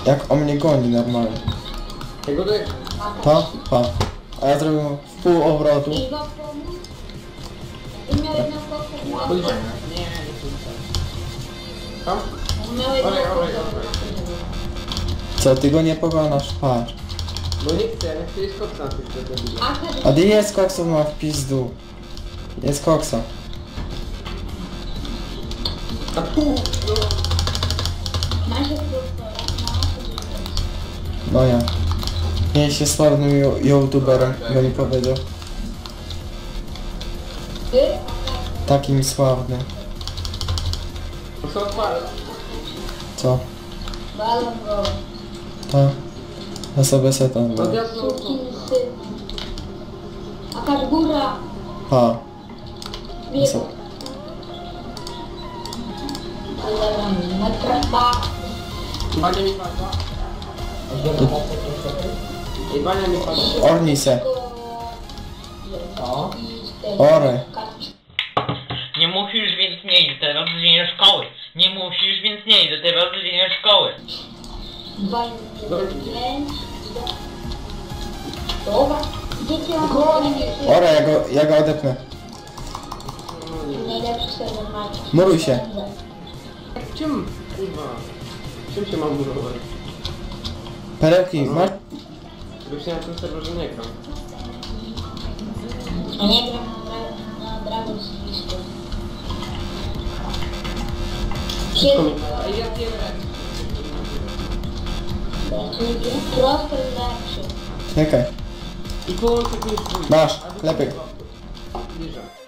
Jak on mnie goni normalnie. Tego to jest... Pa. A ja zrobię mu w pół obrotu. I go pomóc. I miał jedną kokę. Pójdziemy. Nie, nie pójdę. Tam? Miał jedną Olej. Co, ty go nie pokonasz? Patrz. No nie chcę, ja chcę jeść koksa na tych debile. A ty jest koksów ma w pizdu. Jest koksa. A tu! No. Ma się No ja. Nie się sławnym youtuberem, bo mi powiedział. Ty? Takim sławnym. To są odpale. Co? Balon go. To? Ja sobie setam. No ja są... Sukin syn. Jakaś góra. Pa. Biega. Co? Ale Minecrafta. Bania mi padła. I bania mi padła. Ornij se. O. Orę. Nie musisz, więc nie idź teraz do dzień szkoły. Nie musisz, więc nie idź teraz do dzień szkoły. Dobra. Dzieci mam Orę, ja go odepnę. najlepszy serwer Minecraft. Muruj się. Czym? Kurwa. Czym się mam murować? Perełki, masz? Już nie na tym serwerze nie gram. Ja nie gram na Dragon System. Wszystko mi... Ej, ja wiem. Prosto jest lepszy. Czekaj. I połączę tu jest... Masz, lepiej. Bliżej.